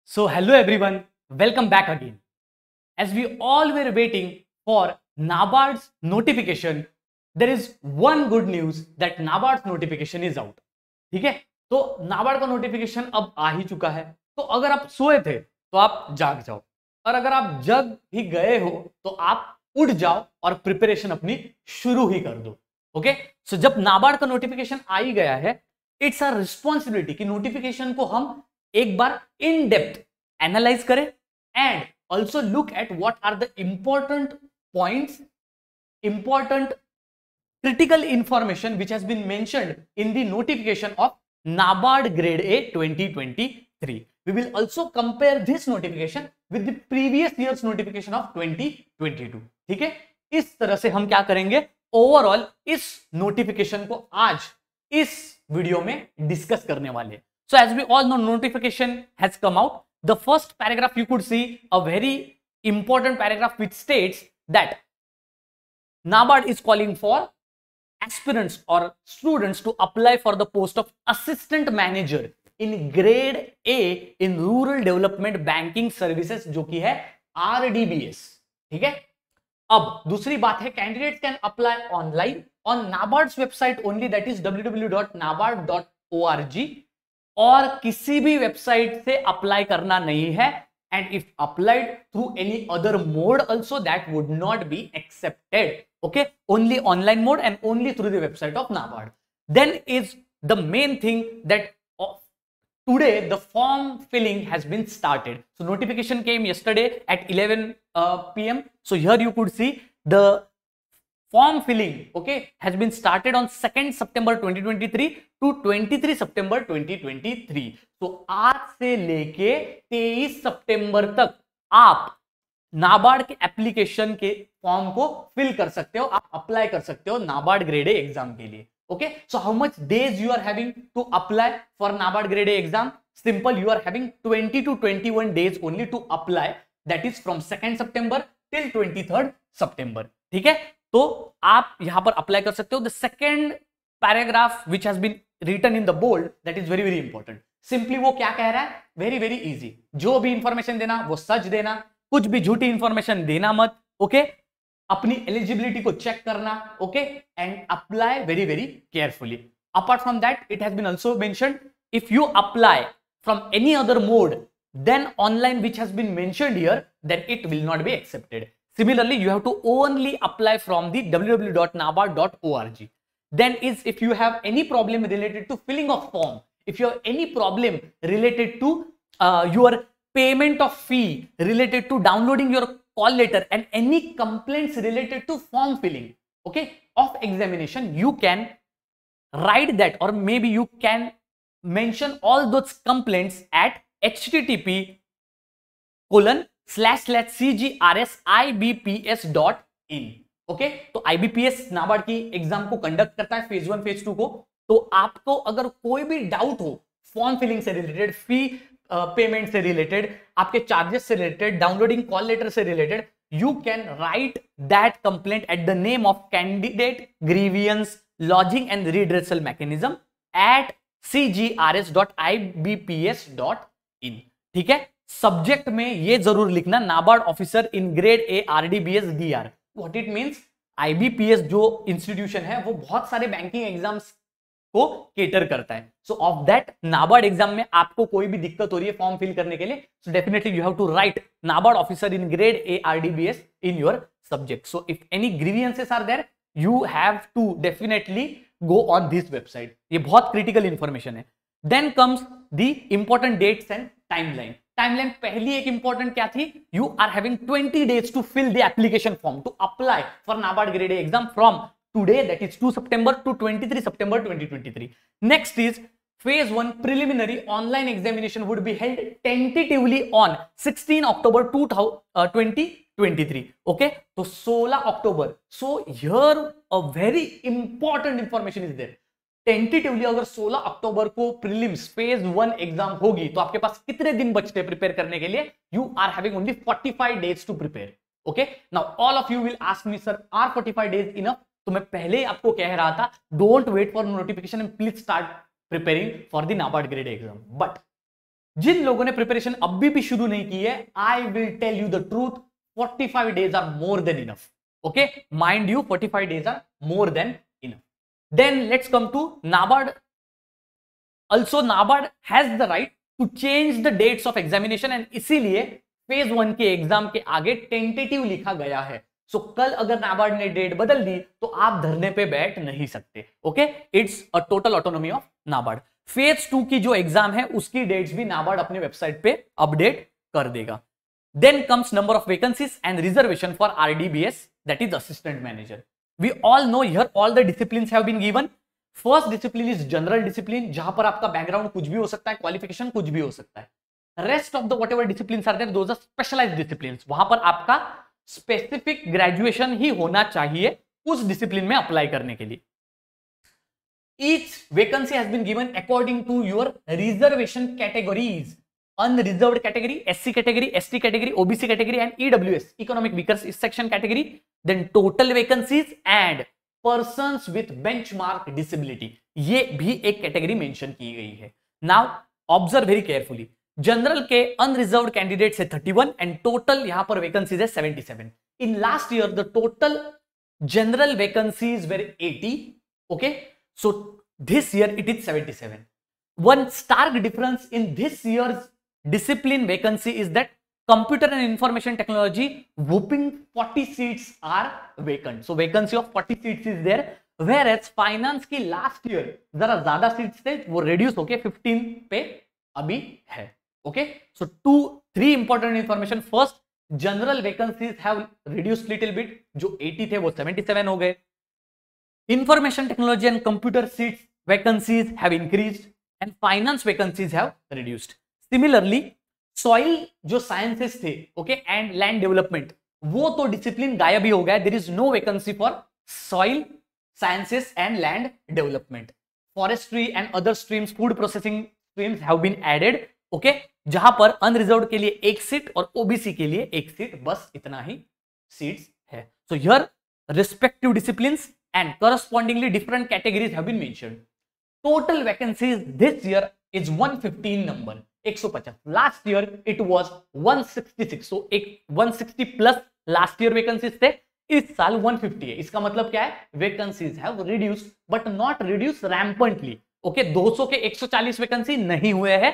So, hello everyone, welcome back again. As we all were waiting for NABARD's notification, there is one good news that NABARD's notification is out. ठीक है, तो NABARD का notification अब आ ही चुका है. तो अगर आप सोए थे तो आप जाग जाओ, और अगर आप जग भी गए हो तो आप उठ जाओ और प्रिपरेशन अपनी शुरू ही कर दो. ओके, सो जब NABARD का नोटिफिकेशन आ ही गया है, इट्स अ रिस्पॉन्सिबिलिटी कि नोटिफिकेशन को हम एक बार इन डेप्थ एनालाइज करें and also look at what are the important points, important critical information which has been mentioned in the notification of NABARD Grade A 2023. We will also compare this notification with the previous year's notification of 2022. ठीक है, इस तरह से हम क्या करेंगे, overall इस notification को आज इस वीडियो में डिस्कस करने वाले. So as we all know, notification has come out. The first paragraph you could see a very important paragraph which states that NABARD is calling for aspirants or students to apply for the post of assistant manager in grade A in rural development banking services, जो कि है RDBS. ठीक है, अब दूसरी बात है, candidates can apply online on NABARD's website only, that is www.nabard.org, और किसी भी वेबसाइट से अप्लाई करना नहीं है. And if applied through any other mode also, that would not be accepted. Okay, only online mode and only through the website of NABARD. Then is the main thing that today the form filling has been started. So notification came yesterday at 11 p.m. So here you could see the form filling, okay, has been started on 2nd September 2023 to 23 September 2023. तो आज से लेके 23 सितंबर तक आप नाबार्ड के application के form को fill कर सकते हो, आप अप्लाई कर सकते हो नाबार्ड ग्रेड ए एग्जाम के लिए. Okay, so how much days you are having to apply for NABARD grade A exam? Simple, you are having 20 to 21 days only to apply, that is from 2nd September till 23rd September. ठीक है, तो आप यहां पर apply कर सकते हो. The second paragraph which has been written in the bold, that is very very important. Simply वो क्या कह रहा है, वेरी वेरी इजी, जो भी इंफॉर्मेशन देना वो सच देना, कुछ भी झूठी इंफॉर्मेशन देना मत. ओके, अपनी एलिजिबिलिटी को चेक करना. Okay, and apply very very carefully. Apart from that, it has been also mentioned, if you apply from any other mode then online which has been mentioned here, then it will not be accepted. Similarly, you have to only apply from the www.nabard.org. Then is if you have any problem related to filling of form, if you have any problem related to your payment of fee, related to downloading your call letter, and any complaints related to form filling, okay, of examination, you can write that, or maybe you can mention all those complaints at http://cgrsibps.in. Okay, तो IBPS NABARD की exam को conduct करता है, phase 1 phase 2 को. तो आपको अगर कोई भी डाउट हो फॉर्म फिलिंग से रिलेटेड, फी पेमेंट से रिलेटेड, आपके चार्जेस से रिलेटेड, डाउनलोडिंग कॉल लेटर से related, you can write that complaint at the name of candidate grievance lodging and redressal mechanism at cgrs.ibps.in. ठीक है, सब्जेक्ट में ये जरूर लिखना, NABARD officer in grade A RDBS DR. What it means, IBPS जो institution है वो बहुत सारे बैंकिंग एग्जाम्स को केटर करता है. So of that NABARD exam में आपको कोई भी दिक्कत हो रही है फॉर्म फिल करने के लिए, so definitely you have to write NABARD officer in grade A RDBS in your subject. So if any grievances are there, you have to definitely go on this website. ये बहुत critical information है. Then comes the important dates and timeline. Timeline पहली एक important क्या थी, you are having 20 days to fill the application form to apply for NABARD grade A exam from today, that is 2 September to 23 September 2023. Next is phase 1 preliminary online examination would be held tentatively on 16 October 2023. okay, तो 16 October. so here a very important information is there. Tentatively अगर 16 अक्टूबर को prelims phase 1 exam होगी तो आपके पास कितने दिन बचते prepare करने के लिए? You are having only 45 days to prepare. Okay, now all of you will ask me, sir are 45 days enough? तो मैं पहले आपको कह रहा था, don't wait for notification and please start preparing for the NABARD grade exam. But जिन लोगों ने प्रिपरेशन अभी भी शुरू नहीं की है, I will tell you the truth, 45 days are more than enough. Okay, mind you, 45 days are more than enough. Then let's come to NABARD. Also NABARD has the right to change the dates of examination, and इसीलिए phase 1 के exam के आगे tentative लिखा गया है. सो कल अगर नाबार्ड ने डेट बदल दी तो आप धरने पे बैठ नहीं सकते. Okay, it's a total autonomy of NABARD. Phase 2 की जो एग्जाम है उसकी डेट्स भी नाबार्ड अपने वेबसाइट पे अपडेट कर देगा. Then comes number of vacancies and reservation for RDBS, that is assistant manager. We all know here all the disciplines have been given. First discipline is general discipline, जहां पर आपका background कुछ भी हो सकता है, क्वालिफिकेशन कुछ भी हो सकता है. Rest of the whatever discipline are there, those are specialised discipline. वहां पर आपका स्पेसिफिक ग्रेजुएशन ही होना चाहिए उस डिसिप्लिन में अप्लाई करने के लिए. Each vacancy has been given according to your reservation categories. Unreserved category, SC category, ST category, OBC category and EWS, economic weaker section category. Then total vacancies and persons with benchmark disability. ये भी एक category mention की गई है. Now observe very carefully. General के unreserved candidate है 31 and total यहां पर वैकेंसीज है 77. In last year the total general vacancies were 80. Okay, so this year it is 77. One stark difference in this year's discipline vacancy is that computer and information technology whooping 40 seats are vacant. So vacancy of 40 seats is there, whereas finance की last year जरा ज्यादा seats थे, वो reduce होके 15 पे अभी है. Okay, so 3 important information. First, general vacancies have reduced little bit, जो 80 थे वो 77 हो गए. Information technology and computer seats vacancies have increased and finance vacancies have reduced. Similarly, soil जो sciences थे, okay, and land development, वो तो discipline गायब ही हो गया. There is no vacancy for soil sciences and land development. Forestry and other streams, food processing streams have been added. Okay, जहां पर unreserved के लिए 1 सीट और ओबीसी के लिए 1 सीट, बस इतना ही सीट्स है. So here respective disciplines and correspondingly different categories have been mentioned. Total vacancies this year is 115 number, 150. Last year it was 166. So 160 plus last year vacancies थे, इस साल 150 है. इसका मतलब क्या है? Vacancies have reduced but not reduced rampantly. Okay, 200 के 140 vacancy नहीं हुए हैं,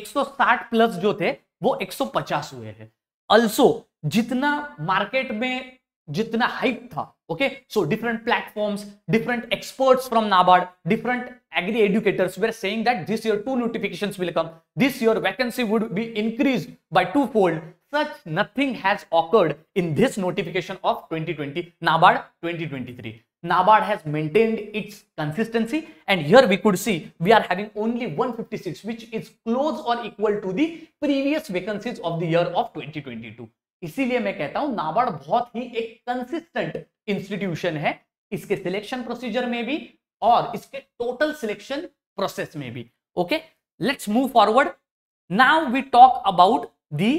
160 प्लस जो थे वो 150 हुए हैं. Also जितना मार्केट में जितना हाइप था, okay, so different platforms, different experts from NABARD, different agri educators were saying that this year 2 notifications will come, this year vacancy would be increased by 2-fold. Such nothing has occurred in this notification of 2020 NABARD 2023. NABARD has maintained its consistency, and here we could see we are having only 156, which is close or equal to the previous vacancies of the year of 2022. इसीलिए मैं कहता हूं नाबार्ड बहुत ही एक consistent institution है, इसके selection procedure में भी और इसके टोटल सिलेक्शन प्रोसेस में भी. Okay, let's move forward. Now we talk about the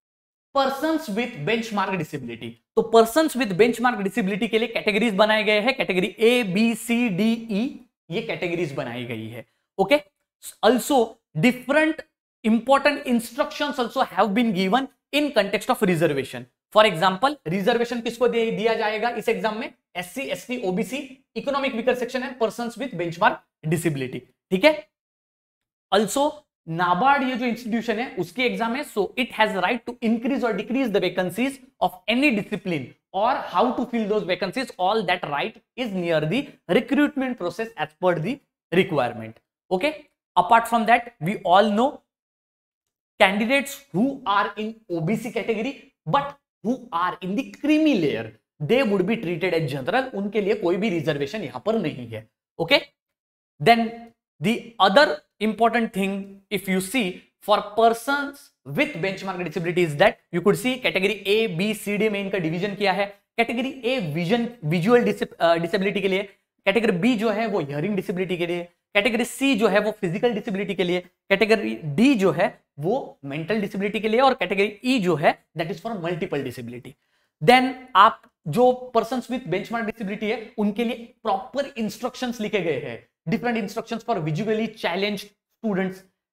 persons with benchmark disability. तो पर्सन्स विथ बेंचमार्क डिसेबिलिटी के लिए कैटेगरीज बनाए गए हैं. Category A, B, C, D, E, ये कैटेगरीज बनाई गई है. Okay, also different important instructions also have been given in context of reservation. For example, reservation किसको दिया जाएगा इस एग्जाम में? SC, ST, OBC, economic weaker section and persons with benchmark disability. ठीक है. ऑल्सो नाबार्ड ये जो इंस्टीट्यूशन है उसकी एग्जाम है, so it has right to increase और decrease the vacancies of any discipline और how to fill those vacancies. All that right is near the recruitment process as per the requirement. Okay, apart from that we all know candidates who are in OBC category but who are in the creamy layer, they would be treated as general. उनके लिए कोई भी reservation यहां पर नहीं है. Okay, then the other important thing, if you see for persons with benchmark disability is that you could see category A, B, C, D में इनका डिवीजन किया है. कैटेगरी A विजुअल डिसेबिलिटी के लिए, कैटेगरी B जो है वो hearing disability के लिए, कैटेगरी सी जो है वो फिजिकल डिसेबिलिटी के लिए, कैटेगरी डी जो है वो मेंटल डिसेबिलिटी के लिए, और कैटेगरी ई जो है that is for multiple disability. Then आप जो पर्सन्स विद बेंचमार्क डिसेबिलिटी है उनके लिए प्रॉपर इंस्ट्रक्शंस लिखे गए हैं. Different instructions for visually challenged students,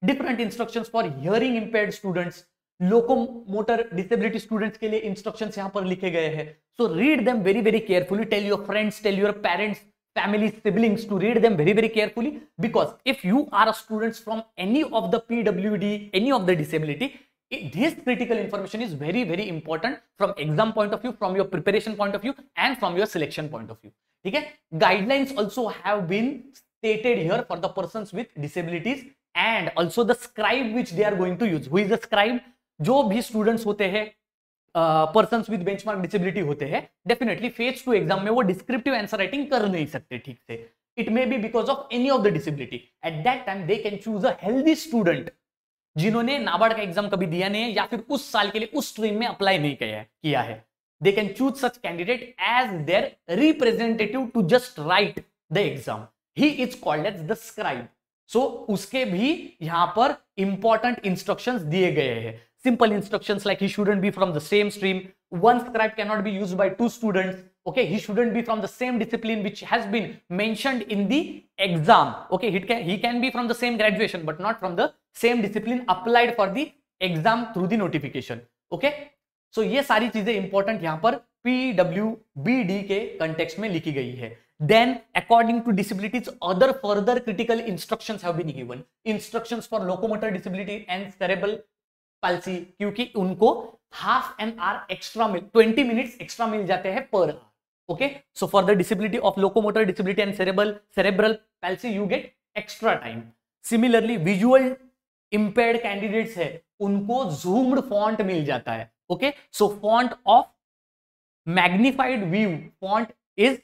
different instructions for hearing impaired students, locomotor disability students के लिए इंस्ट्रक्शंस यहां पर लिखे गए हैं. So read them very very carefully. Tell your friends, tell your parents, family, siblings to read them very very carefully, because if you are a students from any of the PWD, any of the disability, this critical information is very very important from exam point of view, from your preparation point of view, and from your selection point of view. ठीक है. Guidelines also have been stated here for the persons with disabilities and also the scribe which they are going to use. Who is the scribe? जो भी students होते हैं persons with benchmark disability होते हैं, definitely phase 2 exam में वो descriptive answer writing कर नहीं सकते ठीक से. It may be because of any of the disability. At that time they can choose a healthy student जिन्होंने नाबार्ड का एग्जाम कभी दिया नहीं है या फिर उस साल के लिए उस स्ट्रीम में अप्लाई नहीं किया है. They can choose such candidate as their representative to just write the exam. He is called as the scribe. So उसके भी यहां पर इंपॉर्टेंट इंस्ट्रक्शंस दिए गए हैं. Simple instructions like he shouldn't be from the same stream. One scribe cannot be used by 2 students. Okay, he shouldn't be from the same discipline which has been mentioned in the exam. Okay, he can be from the same graduation but not from the same discipline applied for the exam through the notification. Okay, so ये सारी चीजें important यहां पर PWBD के context में लिखी गई है. Then, according to disabilities, other further critical instructions have been given. Instructions for locomotor disability and cerebral palsy, क्योंकि उनको half an hour extra 20 minutes extra मिल जाते हैं पर hour. Okay, so for the disability of locomotor disability and cerebral palsy you get extra time. Similarly visual impaired candidates है उनको zoomed font मिल जाता है. Okay, so font of magnified view font is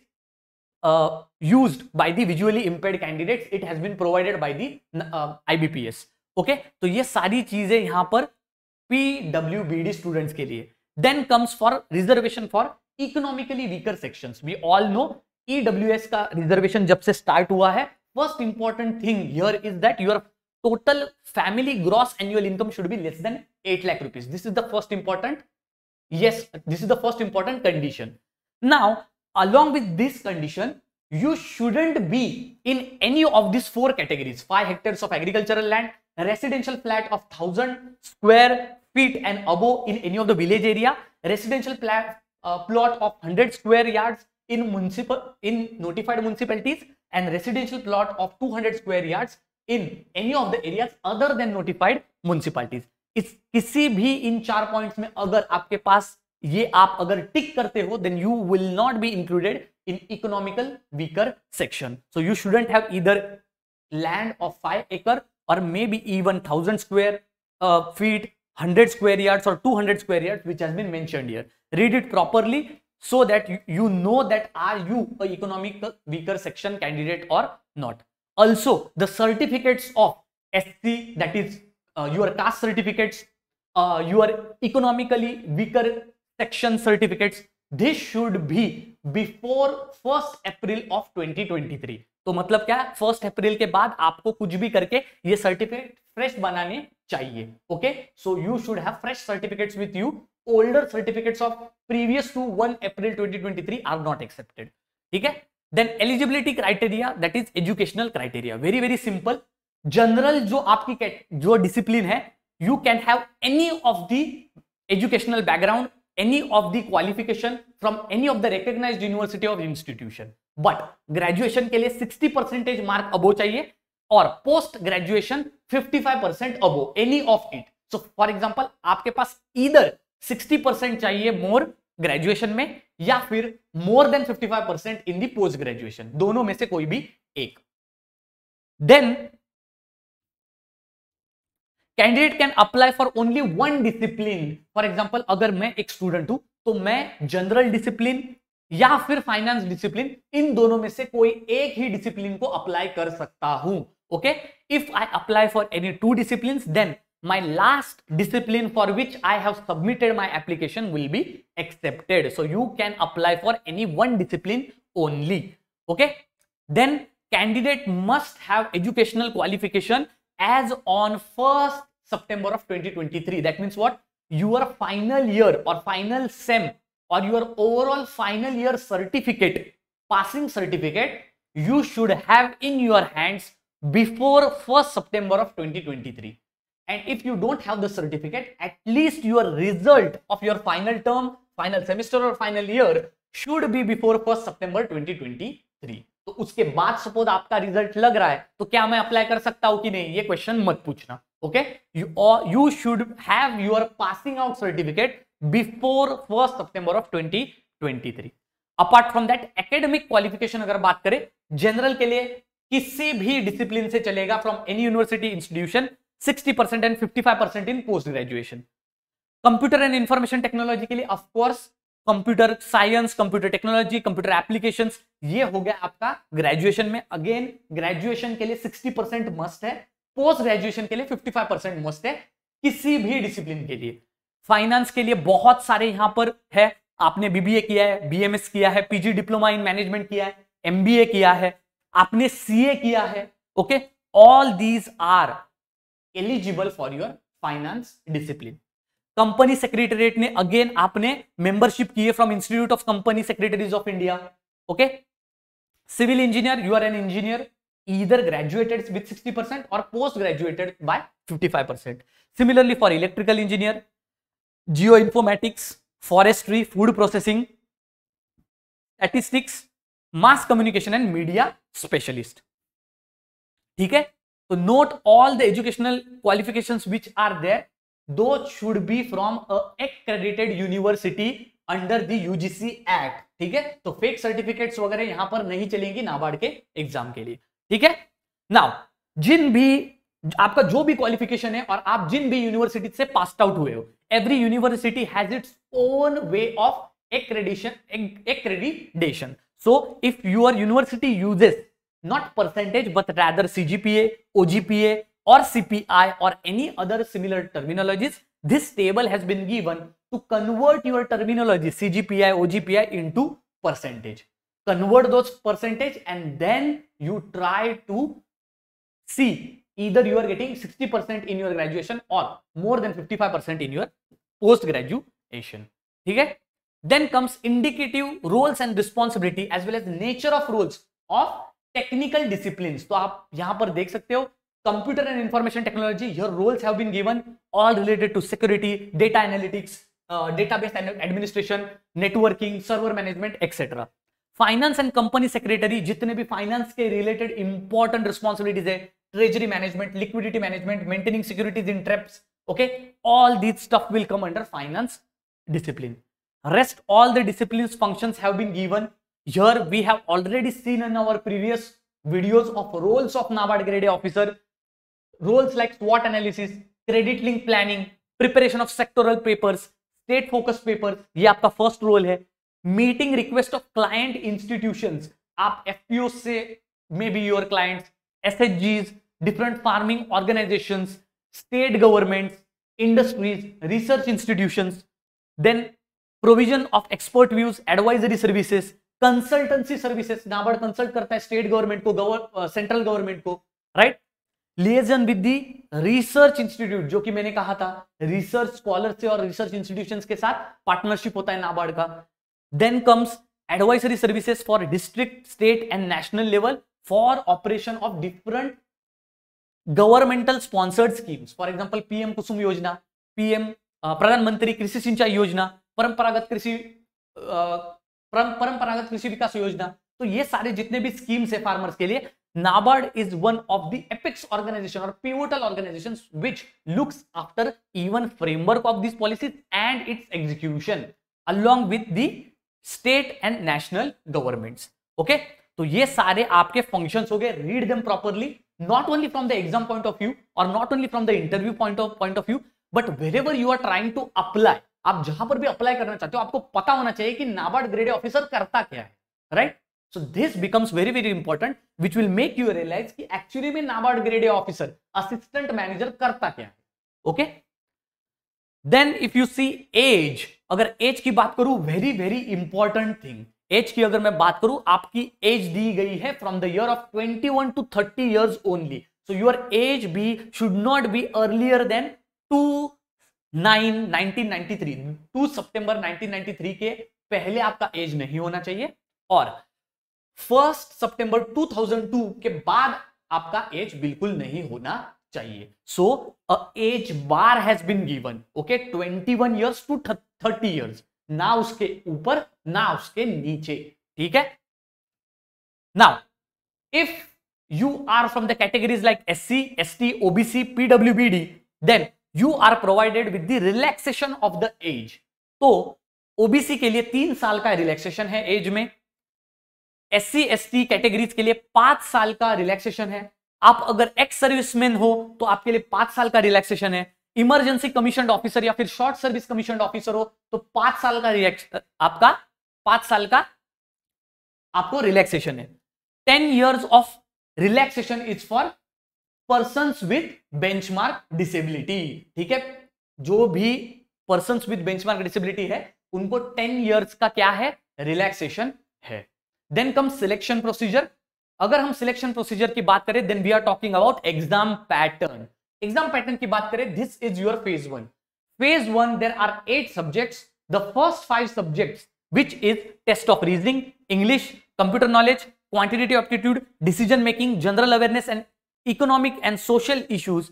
used by the visually impaired candidates. It has been provided by the IBPS. Okay, तो ये सारी चीजें यहां पर PWBD स्टूडेंट्स के लिए. Then comes for reservation for economically weaker sections. We all know EWS का reservation जब से स्टार्ट हुआ है, first important thing here is that your total family gross annual income should be less than 8 lakh rupees. This is the first important, yes, this is the first important condition. Now, along with this condition, you shouldn't be in any of these 4 categories: 5 hectares of agricultural land, residential flat of 1000 square feet and above in any of the village area, residential plot of 100 square yards in notified municipalities, and residential plot of 200 square yards in any of the areas other than notified municipalities. इस किसी भी इन 4 points में अगर आपके पास ये आप अगर टिक करते हो, then you will not be included in economical weaker section. So you shouldn't have either land of 5 acre or maybe even 1000 square feet, 100 square yards or 200 square yards, which has been mentioned here. Read it properly so that you know that are you a economic weaker section candidate or not. Also, the certificates of SC, that is your caste certificates, your economically weaker section certificates, this should be before 1st April of 2023. तो मतलब क्या, 1st अप्रैल के बाद आपको कुछ भी करके ये सर्टिफिकेट फ्रेश बनाने चाहिए. Okay, so you should have fresh certificates with you. Older certificates of previous to 1 April 2023 are not accepted. ठीक है. Then eligibility criteria, that is educational criteria. Very very simple. General जो आपकी जो discipline है, you can have any of the educational background, any of the qualification from any of the recognized university or institution, but graduation के लिए 60% mark above चाहिए और post graduation 55% above, any of it. So for example, आपके पास either 60% चाहिए मोर graduation में या फिर more than 55% in the post graduation, दोनों में से कोई भी एक. Then candidate can apply for only 1 discipline. For example, अगर मैं एक स्टूडेंट हूं तो मैं जनरल डिसिप्लिन या फिर फाइनेंस डिसिप्लिन, इन दोनों में से कोई एक ही डिसिप्लिन को अप्लाई कर सकता हूं. Okay, if I apply for any 2 discipline, then my last discipline for which I have submitted my application will be accepted. So you can apply for any 1 discipline only. Okay, then candidate must have educational qualification as on 1st September of 2023. That means what? Your final year or final SEM or your overall final year certificate, passing certificate, you should have in your hands before 1st September of 2023. And if you don't have the certificate, at least your result of your final term, final semester or final year should be before 1st September 2023. तो उसके बाद suppose आपका result लग रहा है तो क्या मैं अप्लाई कर सकता हूं कि नहीं, ये क्वेश्चन मत पूछना. Okay, you should have your passing out certificate before 1st September of 2023. Apart from that, academic qualification अगर बात करें जनरल के लिए किसी भी डिसिप्लिन से चलेगा, from any university institution, 60% and 55% in post graduation. Computer and information technology के लिए of course computer science, computer technology, computer applications, ये हो गया आपका ग्रेजुएशन में. अगेन ग्रेजुएशन के लिए 60% मस्ट है, पोस्ट ग्रेजुएशन के लिए 55% मस्ट है, किसी भी डिसिप्लिन के लिए. फाइनेंस के लिए बहुत सारे यहां पर है. आपने बीबीए किया है, बीएमएस किया है, पीजी डिप्लोमा इन मैनेजमेंट किया है, एमबीए किया है, आपने सीए किया है. Okay, all these are eligible for your finance discipline. Company secretariat ने अगेन आपने मेंबरशिप की है from institute of company secretaries of India. Okay, civil engineer, you are an engineer, either graduated with 60% or post graduated by 55%. Similarly for electrical engineer, geoinformatics, forestry, food processing, statistics, mass communication and media specialist. ठीक है, तो note all the educational qualifications which are there, those should be from a accredited university under the UGC Act. ठीक है, तो fake certificates वगैरह यहां पर नहीं चलेंगी नाबार्ड के एग्जाम के लिए. ठीक है, नाउ जिन भी आपका जो भी क्वालिफिकेशन है और आप जिन भी यूनिवर्सिटी से पास आउट हुए हो, every university has its own way of accreditation. So if your university uses not percentage but rather CGPA, OGPA or CPI or any other similar terminologies, this table has been given to convert your terminology CGPI, OGPI into percentage. Convert those percentage and then you try to see either you are getting 60% in your graduation or more than 55% in your post graduation. ठीक है, then comes indicative roles and responsibility as well as nature of roles of technical disciplines. तो आप यहां पर देख सकते हो computer and information technology, your roles have been given all related to security, data analytics, database administration, networking, server management, etc. Finance and company secretary, जितने भी finance के रिलेटेड इंपॉर्टेंट रिस्पॉन्सिबिलिटीज है, treasury management, liquidity management, maintaining securities in traps, okay, all this stuff will come under finance discipline. Rest all the disciplines functions have been given. Here we have already seen in our previous videos of roles of NABARD grade A officer. Roles like SWOT analysis, credit link planning, preparation of sectoral papers, state focus papers, ये आपका first role है. Meeting request of client institutions, आप FPO से may be your clients, एसएचजीज, different farming organisations, state governments, industries, research institutions. Then provision of expert views, advisory services, consultancy services, NABARD consult करता है state government को, central government को, right. Liaison with the research institute, जो कि मैंने कहा था रिसर्च स्कॉलर से और रिसर्च इंस्टीट्यूशंस के साथ पार्टनरशिप होता है नाबार्ड का. Then comes advisory services for district, state and national level for operation of different governmental sponsored schemes. For example, PM कुसुम योजना, PM प्रधानमंत्री कृषि सिंचाई योजना, परंपरागत कृषि विकास योजना. तो ये सारे जितने भी स्कीम्स है फार्मर्स के लिए, NABARD is one of the apex organization or pivotal organizations which looks after even framework of these policies and its execution along with the state and national governments. Okay, तो ये सारे आपके functions हो गए. Read them properly, not only from the exam point of view और not only from the interview point of view, but wherever you are trying to apply, आप जहां पर भी अप्लाई करना चाहते हो आपको पता होना चाहिए कि नाबार्ड ग्रेड ए ऑफिसर करता क्या है, right. So this becomes very very important which will make you realise कि एक्चुअली में NABARD grade A officer, assistant manager करता क्या है. Okay, then if you see age, अगर एज की बात करूं, very very important thing, age की अगर मैं बात करूं, आपकी एज दी गई है from the year of 21 to 30 years only. So your age be should not be earlier than 2 सितंबर 1993 के पहले आपका एज नहीं होना चाहिए, और 1 सितंबर 2002 के बाद आपका एज बिल्कुल नहीं होना चाहिए. So a age bar has been given. Okay, 21 years to 30 years, ना उसके ऊपर ना उसके नीचे. ठीक है. Now if you are from the categories like SC, ST, OBC, PWBD, then you are provided with the relaxation of the age. तो OBC के लिए 3 साल का रिलैक्सेशन है एज में. SC, ST कैटेगरीज के लिए 5 साल का रिलैक्सेशन है. आप अगर एक्स सर्विसमैन हो तो आपके लिए 5 साल का रिलैक्सेशन है. इमरजेंसी कमीशन ऑफिसर या फिर शॉर्ट सर्विस कमीशन ऑफिसर हो तो 5 साल का आपका 5 साल का आपको रिलैक्सेशन है. 10 years of relaxation is for persons with benchmark disability. ठीक है, जो भी persons with benchmark disability है उनको 10 years का क्या है, रिलैक्सेशन है. Then comes selection procedure. अगर हम सिलेक्शन प्रोसीजर की बात करें then we are talking about exam pattern. Exam pattern की बात करें, this is your phase 1. Phase 1 there are 8 subjects. The first 5 subjects which is test of reasoning, English, computer knowledge, quantitative aptitude, decision making, general awareness and economic and social issues,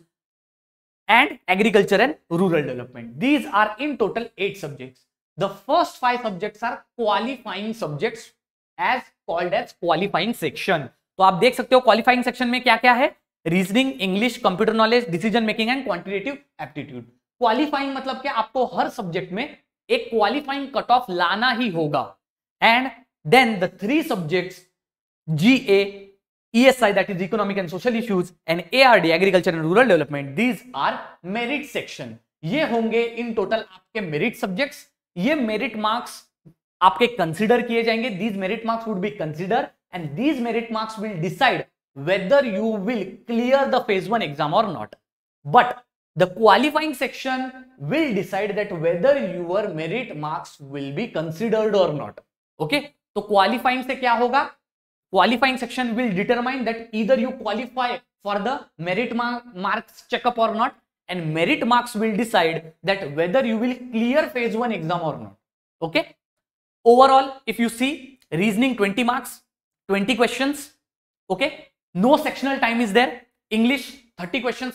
and agriculture and rural development. These are in total 8 subjects. The first 5 subjects are qualifying subjects as called as qualifying section. तो आप देख सकते हो qualifying section में क्या क्या है, reasoning, English, computer knowledge, decision making and quantitative aptitude. Qualifying मतलब क्या, आपको हर सब्जेक्ट में एक क्वालिफाइंग कट ऑफ लाना ही होगा. And then the 3 subjects GA, ESI that is economic and social issues and ARD agriculture and rural development, these are merit section. ये होंगे इन टोटल आपके मेरिट सब्जेक्ट्स. ये मेरिट मार्क्स आपके कंसीडर किए जाएंगे. these merit marks would be considered and these merit marks will decide whether you will clear the phase 1 exam or not. But the qualifying section will decide that whether your merit marks will be considered or not. Okay, तो qualifying से क्या होगा, qualifying section will determine that either you qualify for the merit marks checkup or not, and merit marks will decide that whether you will clear phase 1 exam or not. Okay, overall if you see, reasoning 20 marks, 20 questions. Okay, no sectional time is there. English 30 questions,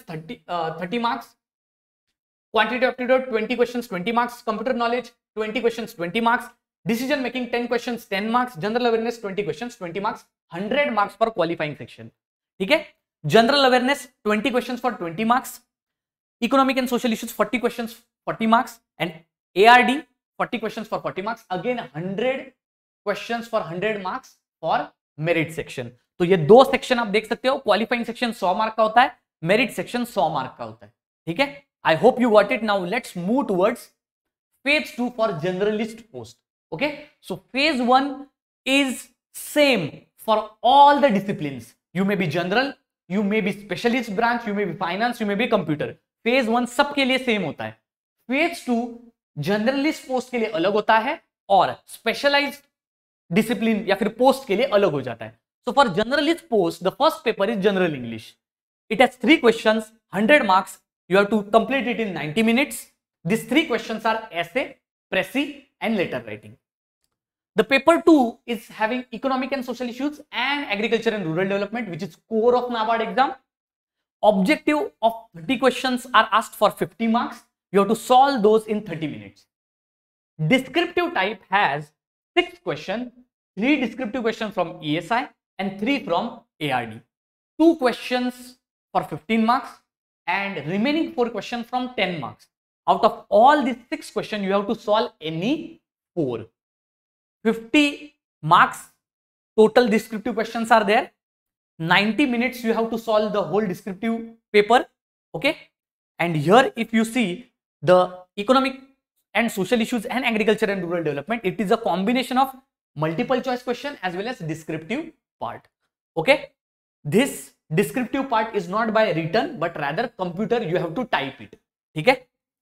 30 marks. Quantitative aptitude 20 questions, 20 marks. Computer knowledge 20 questions, 20 marks. Decision making 10 questions, 10 marks. General awareness 20 questions, 20 marks. 100 marks for qualifying section. ठीक है. General awareness 20 questions for 20 marks. Economic and social issues 40 questions, 40 marks. And ARD 40 questions for 40 marks. Again 100 questions for 100 marks for merit section. तो ये 2 section आप देख सकते हो. Qualifying section 100 mark का होता है, मेरिट सेक्शन 100 मार्क का होता है. ठीक है. I hope you got it. Now let's move towards phase 2 for generalist post. Okay, so phase 1 is same for all the disciplines. You may be general, you may be specialist branch, you may be finance, you may be computer. phase 1 सबके लिए same होता है. phase 2 generalist post के लिए अलग होता है और स्पेशलाइज्ड डिसिप्लिन या फिर पोस्ट के लिए अलग हो जाता है. So for generalist post, the first paper is general English. It has 3 questions, 100 marks. You have to complete it in 90 minutes. These 3 questions are essay, précis and letter writing. The paper 2 is having economic and social issues and agriculture and rural development, which is core of NABARD exam. Objective of 30 questions are asked for 50 marks. You have to solve those in 30 minutes. Descriptive type has 6 questions, 3 descriptive questions from ESI and 3 from ARD. 2 questions for 15 marks and remaining 4 questions from 10 marks. Out of all these 6 questions, you have to solve any 4. 50 marks total descriptive questions are there. 90 minutes you have to solve the whole descriptive paper. Okay, and here if you see the economic and social issues and agriculture and rural development, it is a combination of multiple choice question as well as descriptive part. Okay, this descriptive part is not by written but rather computer, you have to type it. Okay,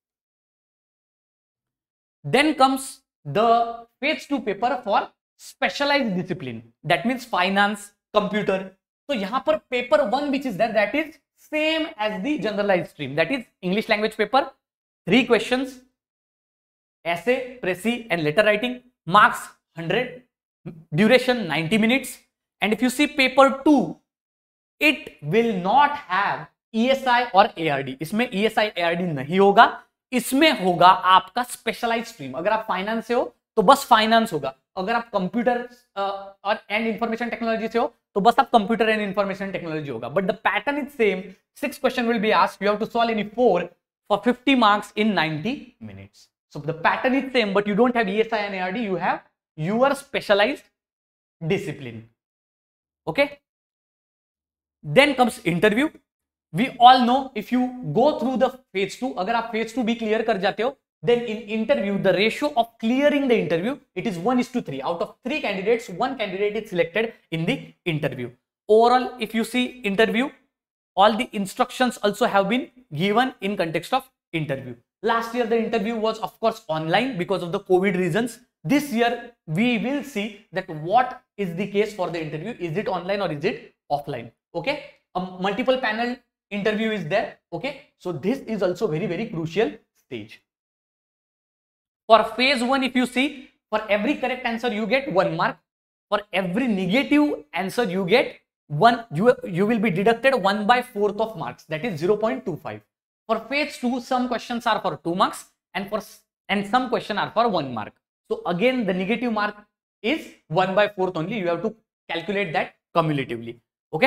then comes the phase 2 paper for specialized discipline, that means finance, computer. So यहाँ पर paper 1 which is there, that is same as the generalized stream, that is English language paper. 3 questions, essay, précis and letter writing. Marks 100, duration 90 minutes. And if you see paper 2, it will not have ESI और ARD। इसमें ESI ARD नहीं होगा, इसमें होगा आपका specialise stream. अगर आप finance से हो तो बस फाइनेंस होगा, अगर आप कंप्यूटर और एंड इंफॉर्मेशन टेक्नोलॉजी से हो तो बस आप कंप्यूटर एंड इंफॉर्मेशन टेक्नोलॉजी होगा। But the pattern is same, 6 question will be asked, you have to solve any 4 for 50 marks in 90 minutes. So the pattern is same, but you don't have ESI and ARD, you have your specialized discipline. Okay, then comes interview. We all know if you go through the phase 2, अगर आप phase 2 भी clear कर जाते हो, then in interview the ratio of clearing the interview, it is 1:3. Out of 3 candidates, 1 candidate is selected in the interview. Overall, if you see interview, all the instructions also have been given in context of interview. Last year the interview was of course online because of the COVID reasons. This year we will see that what is the case for the interview. Is it online or is it offline? Okay, a multiple panel interview is there. Okay, so this is also very crucial stage. For phase 1, if you see, for every correct answer you get 1 mark. For every negative answer you get you will be deducted 1/4 of marks, that is 0.25. For phase 2, some questions are for 2 marks and some questions are for 1 mark. So again the negative mark is 1/4 only. You have to calculate that cumulatively. Okay,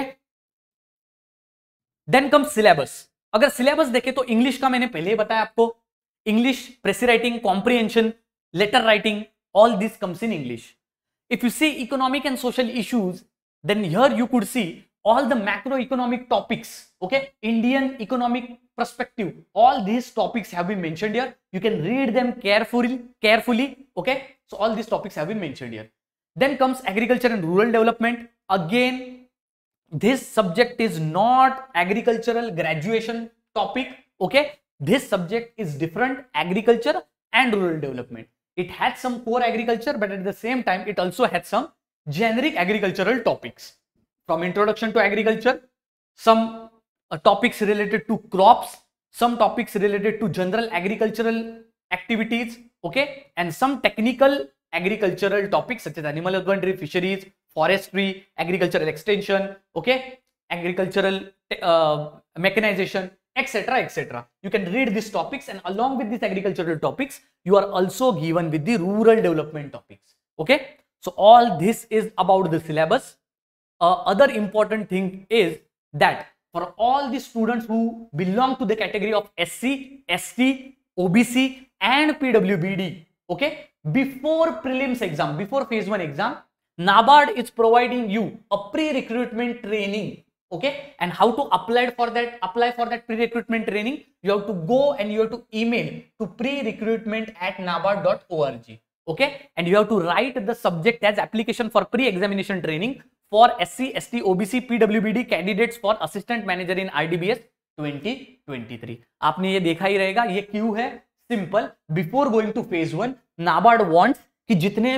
then comes syllabus. अगर syllabus देखें तो English का मैंने पहले ही बताया आपको, English, precis writing, comprehension, letter writing, all this comes in English. If you see economic and social issues, then here you could see all the macroeconomic topics. Okay, Indian economic perspective, all these topics have been mentioned here. You can read them carefully. Okay, so all these topics have been mentioned here. Then comes agriculture and rural development. Again, this subject is not agricultural graduation topic. Okay, this subject is different, agriculture and rural development. It had some core agriculture, but at the same time it also had some generic agricultural topics, from introduction to agriculture, some topics related to crops, some topics related to general agricultural activities, okay, and some technical agricultural topics such as animal husbandry, fisheries, forestry, agricultural extension, okay, agricultural mechanization, etc. You can read these topics, and along with these agricultural topics you are also given with the rural development topics. Okay, so all this is about the syllabus. Other important thing is that for all the students who belong to the category of SC, ST, OBC and PWBD, okay, before prelims exam, before phase 1 exam, NABARD is providing you a pre-recruitment training. Okay, and how to apply for that pre-recruitment training? You have to go and you have to email to pre-recruitment@nabard.org. Okay, and you have to write the subject as application for pre-examination training for SC, ST, OBC, PWBD candidates for assistant manager in RDBS 2023. आपने ये देखा ही रहेगा, ये क्यों है? Simple, before going to phase 1, NABARD wants कि जितने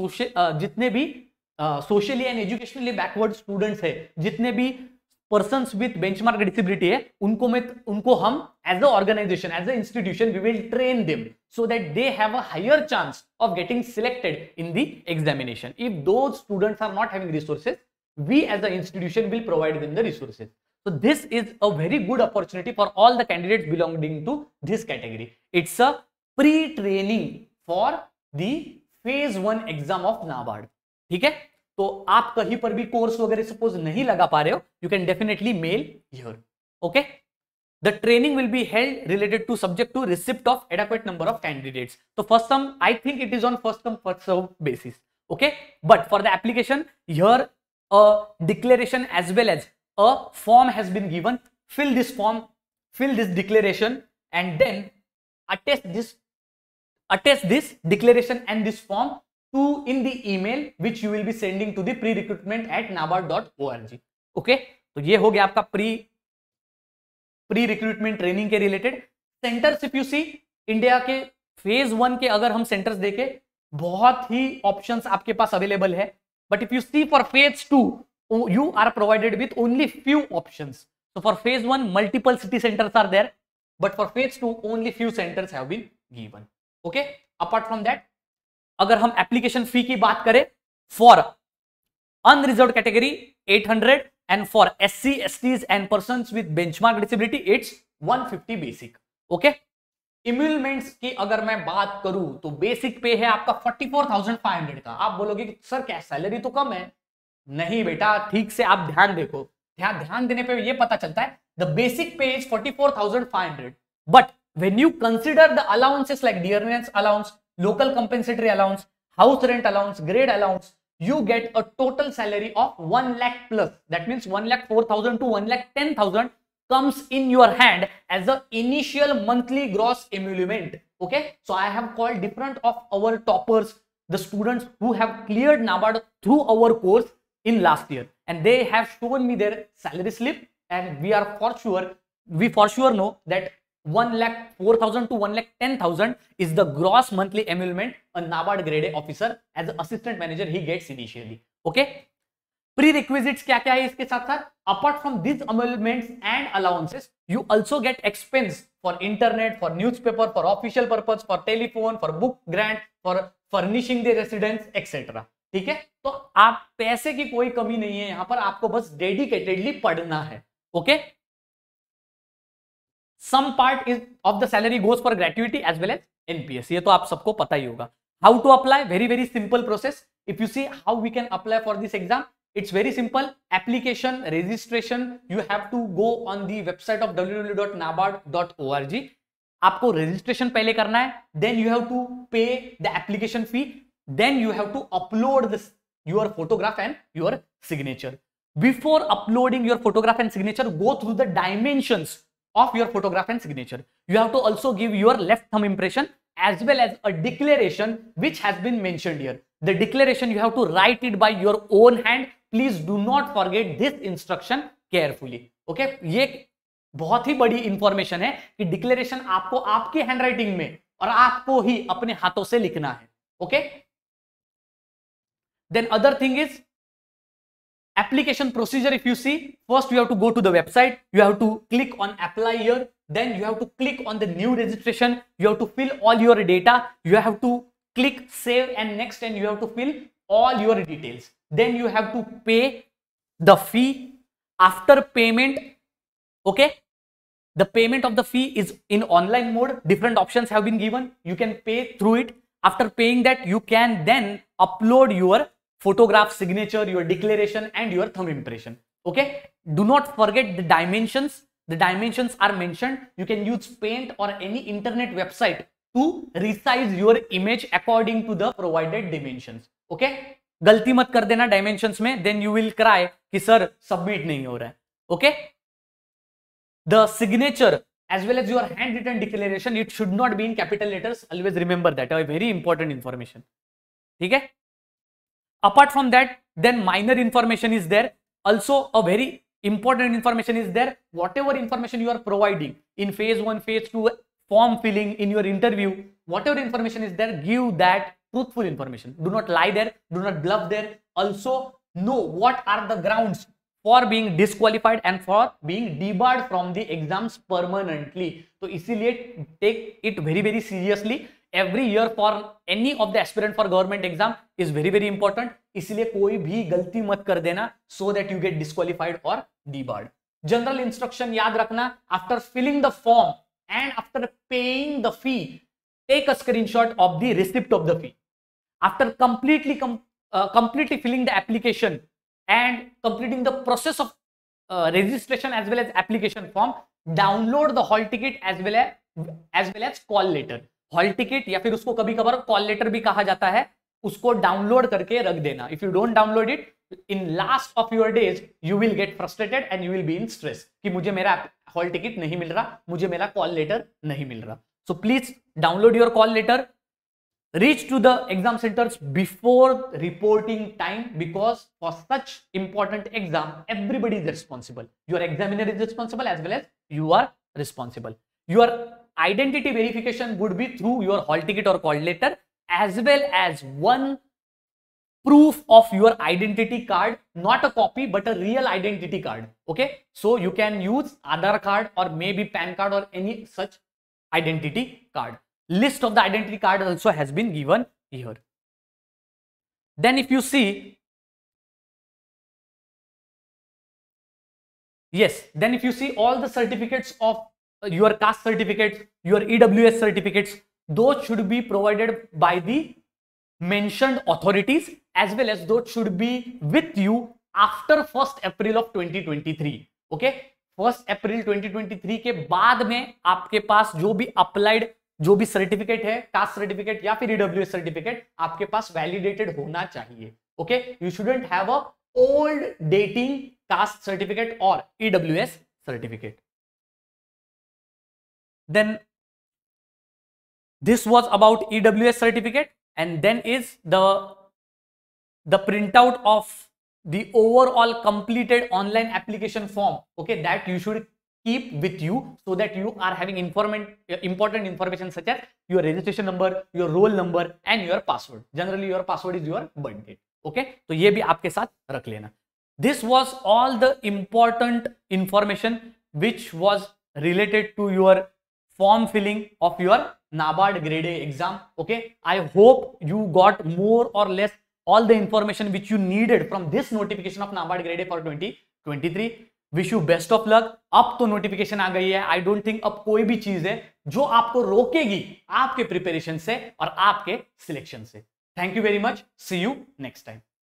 भी socially and educationally backward students है, जितने भी पर्सन्स विथ बेंचमार्क डिसेबिलिटी है, उनको हम as a organisation, as a institution, we will train them so that they have a higher chance of getting selected in the examination. If those students are not having resources, we as an institution will provide them the resources. So this is a very good opportunity for all the candidates belonging to this category. It's a pre-training for the phase 1 exam of NABARD. ठीक है, तो आप कहीं पर भी course वगैरह suppose नहीं लगा पा रहे हो, you can definitely mail here. Okay, the training will be held related to subject to receipt of adequate number of candidates. So first term, I think it is on first come first serve basis. Okay, but for the application here, a declaration as well as a form has been given. Fill this form, fill this declaration, and then attach this declaration and this form to in the email which you will be sending to the pre-recruitment@nabard.org. Okay, तो ये हो गया आपका pre recruitment training के related centres. If you see India के phase 1 के अगर हम सेंटर्स देखें, बहुत ही ऑप्शंस आपके पास अवेलेबल है, but if you see for phase 2 you are provided with only few options. So for phase 1 multiple city centers are there, but for phase 2 only few centers have been given. Okay, apart from that, अगर हम application fee की बात करें, for unreserved category 800, and for SC, STs and persons with benchmark disability it's 150 basic. ओके, emoluments की अगर मैं बात करूं तो बेसिक पे है आपका 44,500 का। आप बोलोगे कि सर क्या सैलरी तो कम है। नहीं बेटा, ठीक से आप ध्यान देखो, ध्यान देने पे ये पता चलता है द बेसिक पे इज 44,500, बट when you consider the allowances like dearness allowance, local compensatory allowance, house rent allowance, grade allowance, you get a total salary of 1 lakh plus. That means 1,04,000 to 1,10,000 comes in your hand as the initial monthly gross emolument. Okay, so I have called different of our toppers, the students who have cleared NABARD through our course in last year, and they have shown me their salary slip, and we for sure know that 1,04,000 to 1,10,000 is the gross monthly emolument a NABARD grade A officer as an assistant manager he gets initially. Okay, prerequisites क्या क्या है इसके साथ साथ, apart from these emoluments and allowances you also get expense for internet, for newspaper, for official purpose, for telephone, for book grant, for furnishing the residence etc. ठीक है, तो आप पैसे की कोई कमी नहीं है यहां पर, आपको बस डेडिकेटेडली पढ़ना है. Okay, some part is of the salary goes for gratuity as well as NPS, ये तो आप सबको पता ही होगा. How to apply, very very simple process. If you see how we can apply for this exam, it's very simple. Application registration you have to go on the website of www.nabard.org. आपको registration पहले करना है, then you have to pay the application fee, then you have to upload this your photograph and your signature. Before uploading your photograph and signature, go through the dimensions of your photograph and signature. You have to also give your left thumb impression as well as a declaration which has been mentioned here. The declaration you have to write it by your own hand. Please do not forget this instruction carefully. Okay, ये बहुत ही बड़ी information है कि declaration आपको आपके handwriting में और आपको ही अपने हाथों से लिखना है. Okay, then other thing is application procedure. If you see, first you have to go to the website, you have to click on apply here, then you have to click on the new registration, you have to fill all your data, you have to click save and next, and you have to fill all your details, then you have to pay the fee. After payment, okay, the payment of the fee is in online mode, different options have been given, you can pay through it. After paying that, you can then upload your photograph, signature, your declaration and your thumb impression. Okay, do not forget the dimensions. The dimensions are mentioned. You can use Paint or any internet website to resize your image according to the provided dimensions. Okay, गलती मत कर देना dimensions में, then you will cry कि sir submit नहीं हो रहा है. Okay, the signature as well as your handwritten declaration, it should not be in capital letters. Always remember that, a very important information. ठीक है. Apart from that, then minor information is there. Also a very important information is there. Whatever information you are providing in phase 1, phase 2, form filling, in your interview, whatever information is there, give that truthful information. Do not lie there, do not bluff there. Also know what are the grounds for being disqualified and for being debarred from the exams permanently. तो इसीलिए take it very very seriously. Every year for any of the aspirant for government exam is very very important. इसलिए कोई भी गलती मत कर देना so that you get disqualified or debarred. General instruction याद रखना, after filling the form and after paying the fee, take a screenshot of the receipt of the fee. After completely filling the application and completing the process of registration as well as application form, download the hall ticket as well as call letter. Hall ticket या फिर उसको कभी कभार call letter भी कहा जाता है, उसको डाउनलोड करके रख देना. If you don't download it, in last of your days you will get frustrated and you will be in stress कि मुझे मेरा हॉल टिकट नहीं मिल रहा, मुझे मेरा कॉल लेटर नहीं मिल रहा. So please download your call letter, reach to the exam centres before reporting time, because for such important exam everybody is responsible. Your examiner is responsible as well as you are responsible. Your identity verification would be through your hall ticket or call letter, as well as one proof of your identity card, not a copy but a real identity card. Okay, so you can use Aadhaar card or maybe PAN card or any such identity card. List of the identity card also has been given here. Then if you see, Yes, then if you see all the certificates of your caste certificates, your EWS certificates, those should be provided by the mentioned authorities, as well as those should be with you after 1st April of 2023. Okay, 1st April 2023 के बाद में आपके पास जो भी applied जो भी certificate है, caste certificate या फिर ईडब्ल्यूएस सर्टिफिकेट, आपके पास वैलिडेटेड होना चाहिए. Okay, you shouldn't have a old dating caste certificate और EWS certificate. Then this was about EWS certificate, and then is the printout of the overall completed online application form, okay, that you should keep with you, so that you are having important information such as your registration number, your roll number and your password. Generally your password is your birth date. okay, तो ये भी आपके साथ रख लेना. This was all the important information which was related to your form filling of your NABARD grade A exam. okay, I hope you got more or less all the information which you needed from this notification of NABARD grade A for 2023. Wish you best of luck. अब तो notification आ गई है. I don't think अब कोई भी चीज है जो आपको रोकेगी आपके प्रिपरेशन से और आपके सिलेक्शन से. Thank you very much. See you next time.